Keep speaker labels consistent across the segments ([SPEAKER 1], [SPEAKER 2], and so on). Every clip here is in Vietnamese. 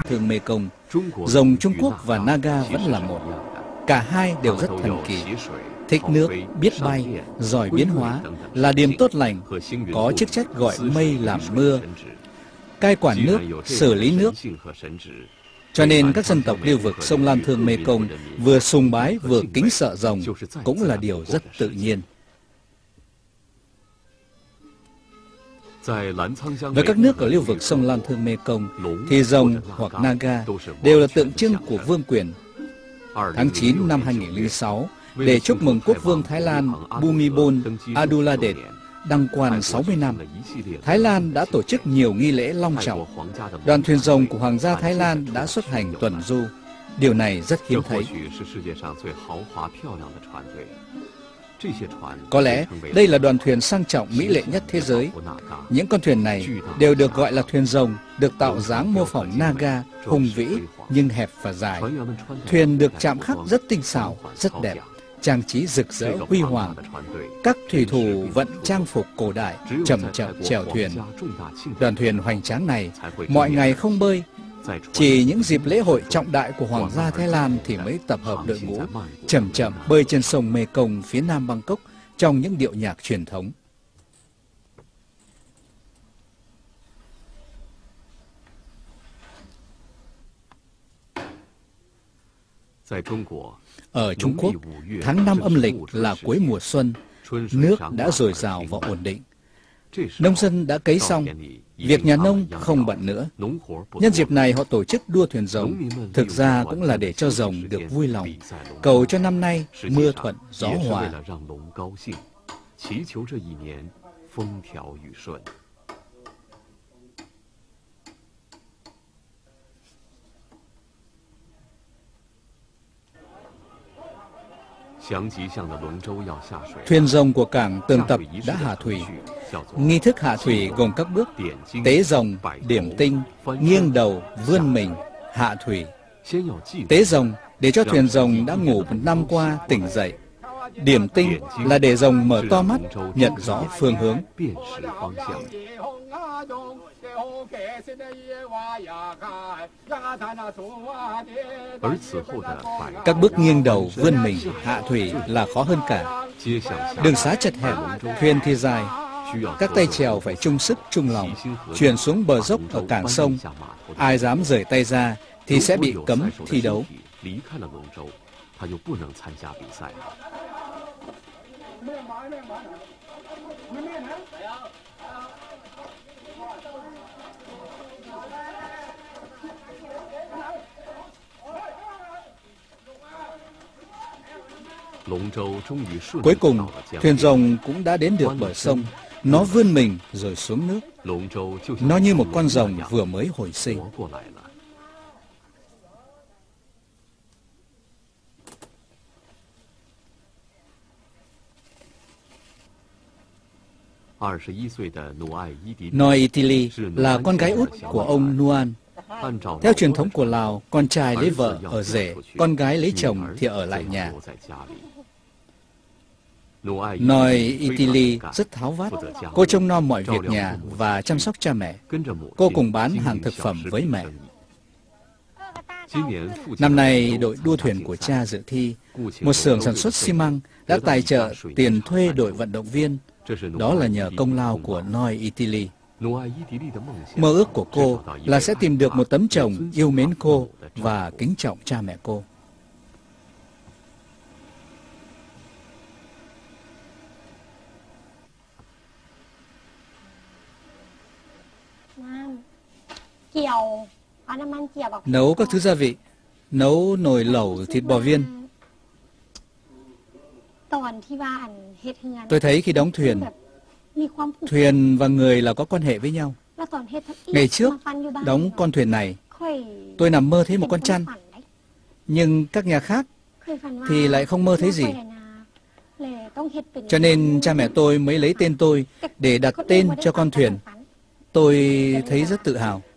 [SPEAKER 1] Thương Mekong, rồng Trung Quốc và Naga vẫn là một. Cả hai đều rất thần kỳ, thích nước, biết bay, giỏi biến hóa, là điềm tốt lành, có chức trách gọi mây làm mưa, cai quản nước, xử lý nước. Cho nên các dân tộc lưu vực sông Lan Thương Mekong vừa sùng bái vừa kính sợ rồng cũng là điều rất tự nhiên. Với các nước ở lưu vực sông Lan Thương Mekong thì rồng hoặc Naga đều là tượng trưng của vương quyền. Tháng 9 năm 2006, để chúc mừng quốc vương Thái Lan Bhumibol Aduladej đăng quang 60 năm, Thái Lan đã tổ chức nhiều nghi lễ long trọng. Đoàn thuyền rồng của Hoàng gia Thái Lan đã xuất hành tuần du. Điều này rất hiếm thấy. Có lẽ đây là đoàn thuyền sang trọng mỹ lệ nhất thế giới. Những con thuyền này đều được gọi là thuyền rồng, được tạo dáng mô phỏng Naga, hùng vĩ nhưng hẹp và dài. Thuyền được chạm khắc rất tinh xảo, rất đẹp, trang trí rực rỡ huy hoàng. Các thủy thủ vận trang phục cổ đại, chậm chậm chèo thuyền. Đoàn thuyền hoành tráng này mọi ngày không bơi, chỉ những dịp lễ hội trọng đại của Hoàng gia Thái Lan thì mới tập hợp đội ngũ chậm chậm bơi trên sông Mekong phía nam Bangkok trong những điệu nhạc truyền thống. Ở Trung Quốc, tháng 5 âm lịch là cuối mùa xuân, nước đã dồi dào và ổn định. Nông dân đã cấy xong, việc nhà nông không bận nữa. Nhân dịp này họ tổ chức đua thuyền rồng, thực ra cũng là để cho rồng được vui lòng, cầu cho năm nay mưa thuận gió hòa. Thuyền rồng của cảng Tường Tập đã hạ thủy. Nghi thức hạ thủy gồm các bước: tế rồng, điểm tinh, nghiêng đầu, vươn mình, hạ thủy. Tế rồng để cho thuyền rồng đã ngủ một năm qua tỉnh dậy. Điểm tinh là để rồng mở to mắt, nhận rõ phương hướng. Các bước nghiêng đầu, vươn mình, hạ thủy là khó hơn cả. Đường xá chật hẹp, thuyền thì dài. Các tay chèo phải chung sức chung lòng, chuyển xuống bờ dốc ở cảng sông. Ai dám rời tay ra thì sẽ bị cấm thi đấu. Cuối cùng, thuyền rồng cũng đã đến được bờ sông. Nó vươn mình rồi xuống nước. Nó như một con rồng vừa mới hồi sinh. Noi Ithili là con gái út của ông Nuan. Theo truyền thống của Lào, con trai lấy vợ ở rể, con gái lấy chồng thì ở lại nhà. Noi Ithili rất tháo vát. Cô trông nom mọi việc nhà và chăm sóc cha mẹ. Cô cùng bán hàng thực phẩm với mẹ. Năm nay, đội đua thuyền của cha dự thi. Một xưởng sản xuất xi măng đã tài trợ tiền thuê đội vận động viên. Đó là nhờ công lao của Noi Ithili. Mơ ước của cô là sẽ tìm được một tấm chồng yêu mến cô và kính trọng cha mẹ cô. Nấu các thứ gia vị, nấu nồi lẩu thịt bò viên. Tôi thấy khi đóng thuyền, thuyền và người là có quan hệ với nhau. Ngày trước, đóng con thuyền này, tôi nằm mơ thấy một con chăn. Nhưng các nhà khác thì lại không mơ thấy gì. Cho nên cha mẹ tôi mới lấy tên tôi để đặt tên cho con thuyền. Tôi thấy rất tự hào.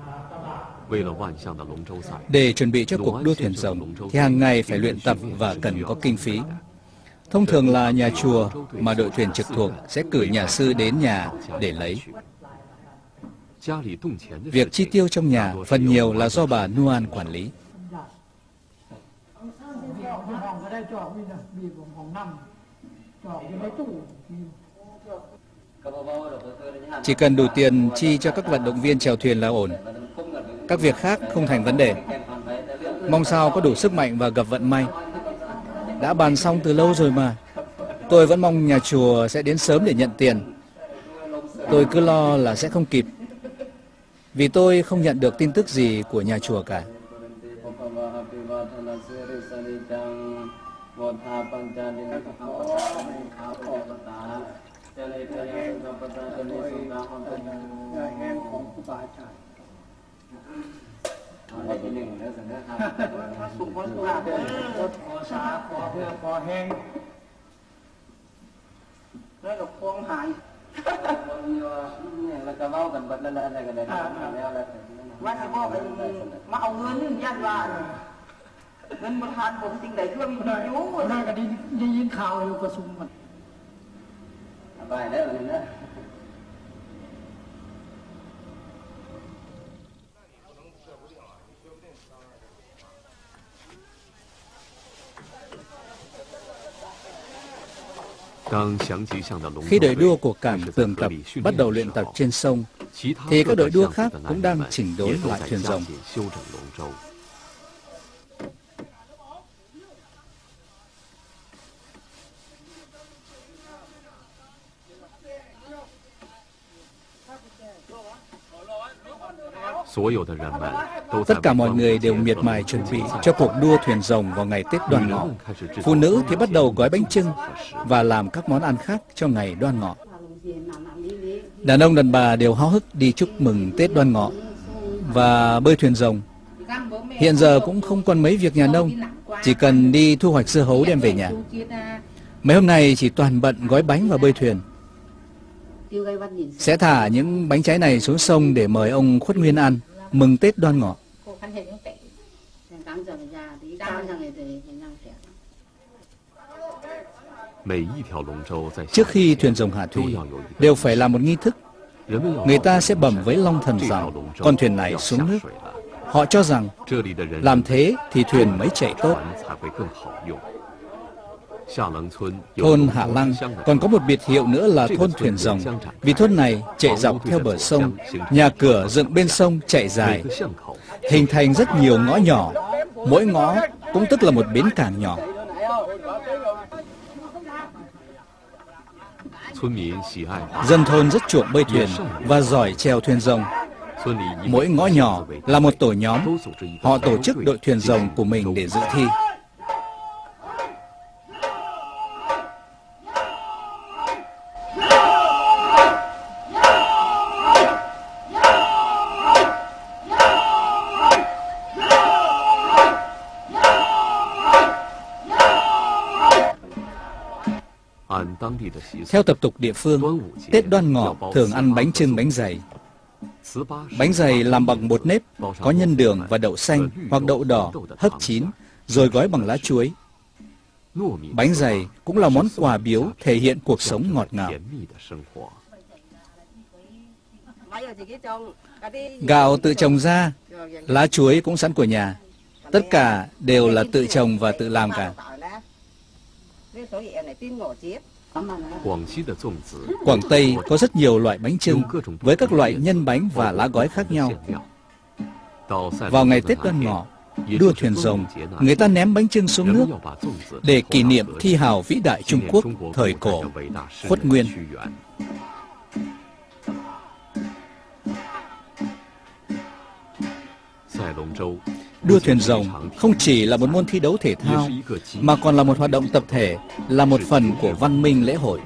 [SPEAKER 1] Để chuẩn bị cho cuộc đua thuyền rồng thì hàng ngày phải luyện tập và cần có kinh phí. Thông thường là nhà chùa mà đội thuyền trực thuộc sẽ cử nhà sư đến nhà để lấy. Việc chi tiêu trong nhà phần nhiều là do bà Nuan quản lý. Chỉ cần đủ tiền chi cho các vận động viên chèo thuyền là ổn. Các việc khác không thành vấn đề. Mong sao có đủ sức mạnh và gặp vận may. Đã bàn xong từ lâu rồi mà. Tôi vẫn mong nhà chùa sẽ đến sớm để nhận tiền. Tôi cứ lo là sẽ không kịp, vì tôi không nhận được tin tức gì của nhà chùa cả. Khi đội đua của cảng Tường Tập bắt đầu luyện tập trên sông, thì các đội đua khác cũng đang chỉnh đốn lại thuyền rồng. Tất cả mọi người đều miệt mài chuẩn bị cho cuộc đua thuyền rồng vào ngày Tết Đoan Ngọ. Phụ nữ thì bắt đầu gói bánh chưng và làm các món ăn khác cho ngày Đoan Ngọ. Đàn ông đàn bà đều háo hức đi chúc mừng Tết Đoan Ngọ và bơi thuyền rồng. Hiện giờ cũng không còn mấy việc nhà nông, chỉ cần đi thu hoạch dưa hấu đem về nhà. Mấy hôm nay chỉ toàn bận gói bánh và bơi thuyền. Sẽ thả những bánh trái này xuống sông để mời ông Khuất Nguyên ăn, mừng Tết Đoan Ngọ. Trước khi thuyền rồng hạ thủy, đều phải làm một nghi thức. Người ta sẽ bẩm với Long Thần rằng con thuyền này xuống nước. Họ cho rằng làm thế thì thuyền mới chạy tốt. Thôn Hạ Lăng còn có một biệt hiệu nữa là thôn thuyền rồng, vì thôn này chạy dọc theo bờ sông, nhà cửa dựng bên sông chạy dài, hình thành rất nhiều ngõ nhỏ, mỗi ngõ cũng tức là một bến cảng nhỏ. Dân thôn rất chuộng bơi thuyền và giỏi chèo thuyền rồng. Mỗi ngõ nhỏ là một tổ nhóm, họ tổ chức đội thuyền rồng của mình để dự thi. Theo tập tục địa phương, Tết Đoan Ngọ thường ăn bánh chưng bánh dày. Bánh dày làm bằng bột nếp, có nhân đường và đậu xanh hoặc đậu đỏ hấp chín, rồi gói bằng lá chuối. Bánh dày cũng là món quà biếu thể hiện cuộc sống ngọt ngào. Gạo tự trồng ra, lá chuối cũng sẵn của nhà. Tất cả đều là tự trồng và tự làm cả. Quảng Tây có rất nhiều loại bánh chưng với các loại nhân bánh và lá gói khác nhau. Vào ngày Tết Đoan Ngọ, đua thuyền rồng, người ta ném bánh chưng xuống nước để kỷ niệm thi hào vĩ đại Trung Quốc thời cổ, Khuất Nguyên. Đua thuyền rồng không chỉ là một môn thi đấu thể thao, mà còn là một hoạt động tập thể, là một phần của văn minh lễ hội.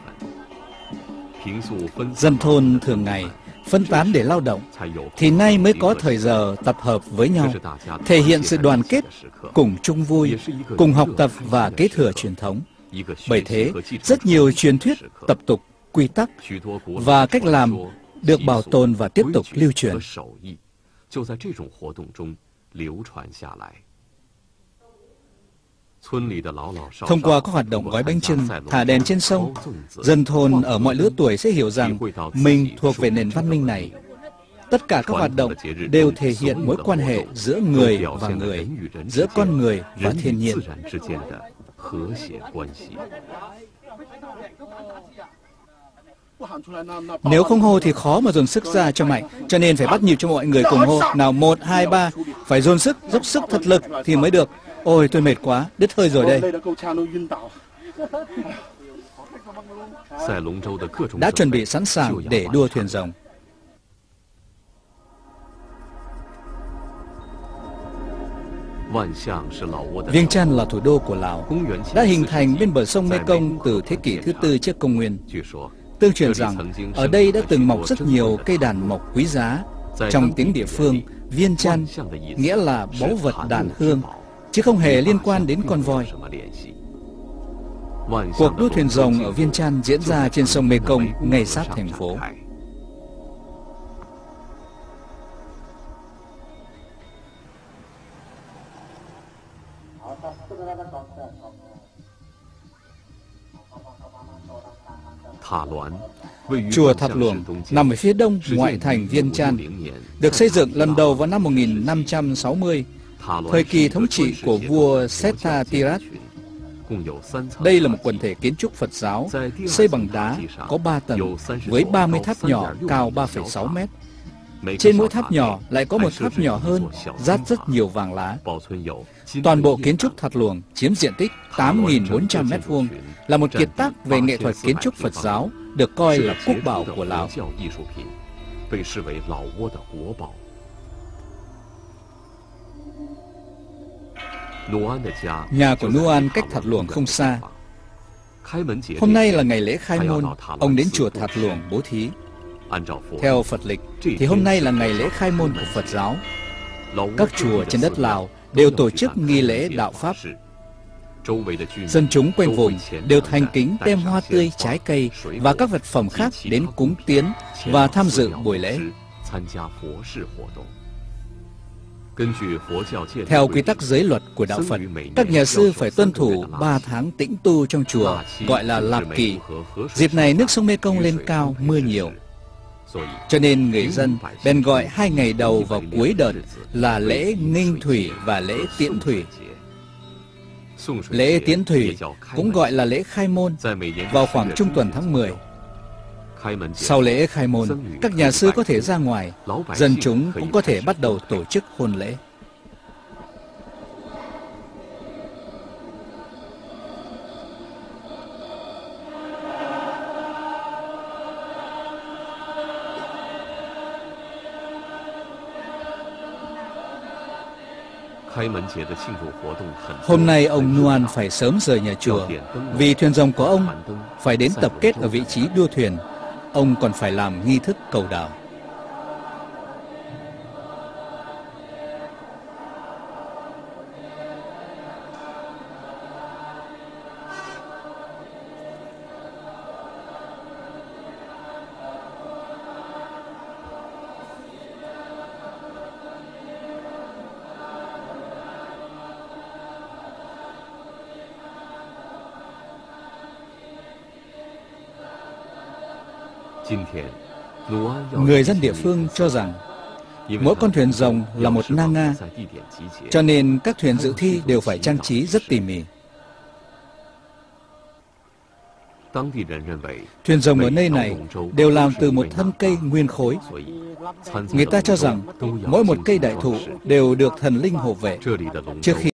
[SPEAKER 1] Dân thôn thường ngày phân tán để lao động, thì nay mới có thời giờ tập hợp với nhau, thể hiện sự đoàn kết, cùng chung vui, cùng học tập và kế thừa truyền thống. Bởi thế, rất nhiều truyền thuyết, tập tục, quy tắc và cách làm được bảo tồn và tiếp tục lưu truyền. Thông qua các hoạt động gói bánh chưng, thả đèn trên sông, dân thôn ở mọi lứa tuổi sẽ hiểu rằng mình thuộc về nền văn minh này. Tất cả các hoạt động đều thể hiện mối quan hệ giữa người và người, giữa con người và thiên nhiên. Nếu không hô thì khó mà dồn sức ra cho mạnh, cho nên phải bắt nhịp cho mọi người cùng hô. Nào, 1, 2, 3, phải dồn sức, dốc sức thật lực thì mới được. Ôi, tôi mệt quá, đứt hơi rồi đây. Đã chuẩn bị sẵn sàng để đua thuyền rồng. Viêng Chăn là thủ đô của Lào, đã hình thành bên bờ sông Mekong từ thế kỷ thứ 4 trước công nguyên. Tương truyền rằng ở đây đã từng mọc rất nhiều cây đàn mộc quý giá. Trong tiếng địa phương, Viêng Chăn nghĩa là báu vật đàn hương, chứ không hề liên quan đến con voi. Cuộc đua thuyền rồng ở Viêng Chăn diễn ra trên sông Mekong ngay sát thành phố. Chùa Thạt Luồng nằm ở phía đông ngoại thành Viêng Chăn, được xây dựng lần đầu vào năm 1560, thời kỳ thống trị của vua Seta Tirat. Đây là một quần thể kiến trúc Phật giáo, xây bằng đá, có 3 tầng, với 30 tháp nhỏ cao 3,6 mét. Trên mỗi tháp nhỏ lại có một tháp nhỏ hơn, dát rất nhiều vàng lá. Toàn bộ kiến trúc Thạt Luồng chiếm diện tích 8.400 m², là một kiệt tác về nghệ thuật kiến trúc Phật giáo, được coi là quốc bảo của Lào. Nhà của Nuan cách Thạt Luồng không xa. Hôm nay là ngày lễ khai môn, ông đến chùa Thạt Luồng bố thí. Theo Phật lịch thì hôm nay là ngày lễ khai môn của Phật giáo. Các chùa trên đất Lào đều tổ chức nghi lễ đạo Pháp. Dân chúng quanh vùng đều thành kính đem hoa tươi, trái cây và các vật phẩm khác đến cúng tiến và tham dự buổi lễ. Theo quy tắc giới luật của đạo Phật, các nhà sư phải tuân thủ 3 tháng tĩnh tu trong chùa, gọi là Lạp Kỳ. Dịp này nước sông Mekong lên cao, mưa nhiều. Cho nên người dân bèn gọi 2 ngày đầu và cuối đợt là lễ nghinh thủy và lễ tiễn thủy. Lễ tiễn thủy cũng gọi là lễ khai môn vào khoảng trung tuần tháng 10. Sau lễ khai môn, các nhà sư có thể ra ngoài, dân chúng cũng có thể bắt đầu tổ chức hôn lễ. Hôm nay ông Nuan phải sớm rời nhà chùa, vì thuyền rồng của ông phải đến tập kết ở vị trí đua thuyền. Ông còn phải làm nghi thức cầu đảo. Người dân địa phương cho rằng mỗi con thuyền rồng là một na nga, cho nên các thuyền dự thi đều phải trang trí rất tỉ mỉ. Thuyền rồng ở nơi này đều làm từ một thân cây nguyên khối. Người ta cho rằng mỗi một cây đại thụ đều được thần linh hộ vệ. Trước khi